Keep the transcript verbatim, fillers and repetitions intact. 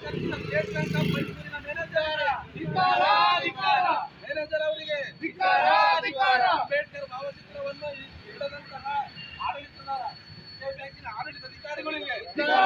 state bank of ಮೈಸೂರಿನ manager ಅವರಿಗೆ ಅಂಬೇಡ್ಕರ್ ಭಾವಚಿತ್ರವನ್ನು ಇಡದಂತಹ ಆಡಳಿತದ ಸ್ಟೇಟ್ ಬ್ಯಾಂಕಿನ ಆಡಳಿತಾಧಿಕಾರಿಗಳಿಗೆ